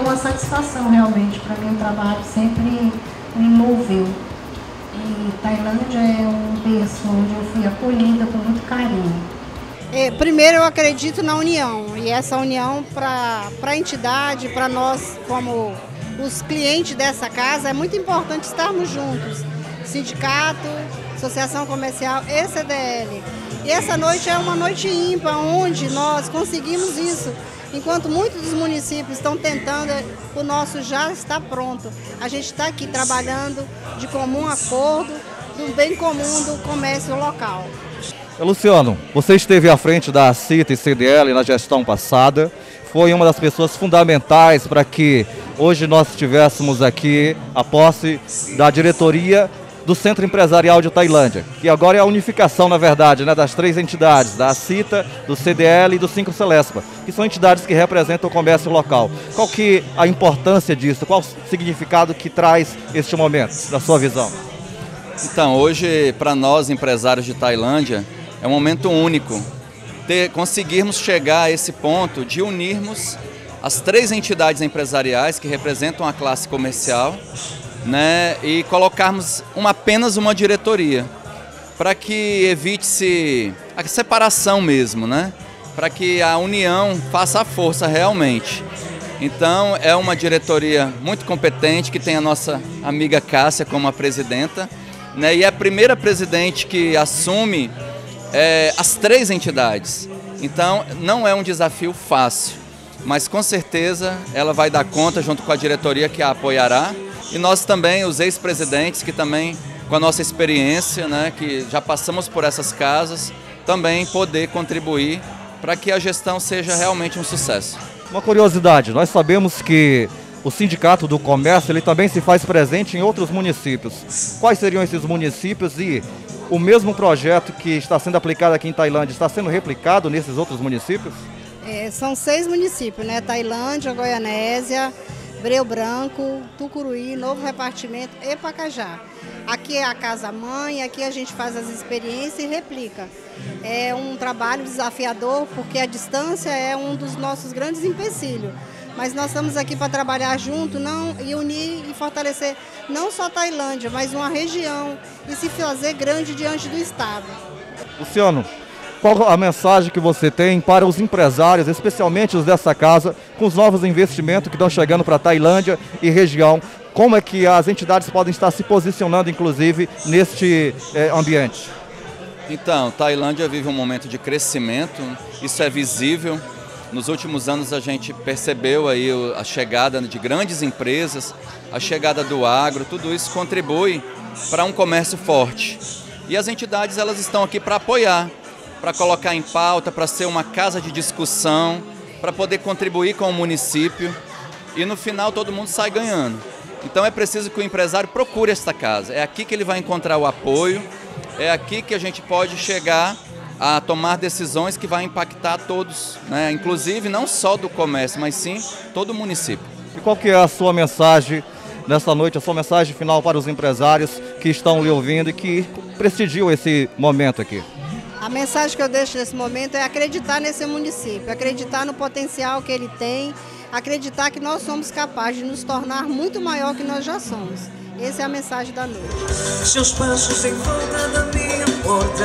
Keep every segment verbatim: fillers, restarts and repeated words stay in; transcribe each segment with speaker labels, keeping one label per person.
Speaker 1: uma satisfação realmente. Para mim o trabalho sempre me moveu. E Tailândia é um berço onde eu fui acolhida com muito carinho.
Speaker 2: É, primeiro eu acredito na união, e essa união para a entidade, para nós como os clientes dessa casa, é muito importante estarmos juntos. Sindicato, Associação Comercial e C D L. E essa noite é uma noite ímpar, onde nós conseguimos isso. Enquanto muitos dos municípios estão tentando, o nosso já está pronto. A gente está aqui trabalhando de comum acordo, do bem comum do comércio local.
Speaker 3: Luciano, você esteve à frente da CITA e C D L na gestão passada, foi uma das pessoas fundamentais para que hoje nós tivéssemos aqui a posse da diretoria do Centro Empresarial de Tailândia, que agora é a unificação, na verdade, né, das três entidades, da CITA, do C D L e do Cinco Celespa, que são entidades que representam o comércio local. Qual que é a importância disso? Qual o significado que traz este momento, na sua visão?
Speaker 4: Então, hoje, para nós, empresários de Tailândia, é um momento único, ter, conseguirmos chegar a esse ponto de unirmos as três entidades empresariais que representam a classe comercial, né, e colocarmos uma, apenas uma diretoria, para que evite-se a separação mesmo, né, para que a união faça a força realmente. Então, é uma diretoria muito competente, que tem a nossa amiga Cássia como a presidenta, né, e é a primeira presidente que assume é, as três entidades. Então, não é um desafio fácil, mas com certeza ela vai dar conta junto com a diretoria que a apoiará. E nós também, os ex-presidentes, que também, com a nossa experiência, né, que já passamos por essas casas, também poder contribuir para que a gestão seja realmente um sucesso.
Speaker 3: Uma curiosidade, nós sabemos que o Sindicato do Comércio ele também se faz presente em outros municípios. Quais seriam esses municípios e o mesmo projeto que está sendo aplicado aqui em Tailândia está sendo replicado nesses outros municípios?
Speaker 2: É, são seis municípios, né? Tailândia, Goianésia, Breu Branco, Tucuruí, Novo Repartimento e Pacajá. Aqui é a casa-mãe, aqui a gente faz as experiências e replica. É um trabalho desafiador, porque a distância é um dos nossos grandes empecilhos. Mas nós estamos aqui para trabalhar junto não, e unir e fortalecer não só a Tailândia, mas uma região e se fazer grande diante do Estado.
Speaker 3: Luciano, qual a mensagem que você tem para os empresários, especialmente os dessa casa, com os novos investimentos que estão chegando para a Tailândia e região? Como é que as entidades podem estar se posicionando, inclusive, neste eh, ambiente?
Speaker 4: Então, Tailândia vive um momento de crescimento, isso é visível. Nos últimos anos a gente percebeu aí a chegada de grandes empresas, a chegada do agro, tudo isso contribui para um comércio forte. E as entidades elas estão aqui para apoiar, para colocar em pauta, para ser uma casa de discussão, para poder contribuir com o município e no final todo mundo sai ganhando. Então é preciso que o empresário procure esta casa, é aqui que ele vai encontrar o apoio, é aqui que a gente pode chegar a tomar decisões que vai impactar todos, né? Inclusive não só do comércio, mas sim todo o município.
Speaker 3: E qual que é a sua mensagem nessa noite, a sua mensagem final para os empresários que estão lhe ouvindo e que prestigiam esse momento aqui?
Speaker 2: A mensagem que eu deixo nesse momento é acreditar nesse município, acreditar no potencial que ele tem, acreditar que nós somos capazes de nos tornar muito maior que nós já somos. Essa é a mensagem da noite.
Speaker 5: Seus passos em volta da minha porta,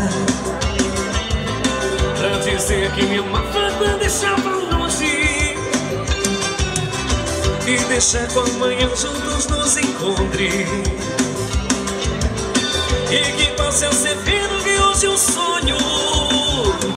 Speaker 5: pra dizer que me amava, deixava longe e deixar com amanhã juntos nos encontre, e que passe a ser vendo que hoje eu sou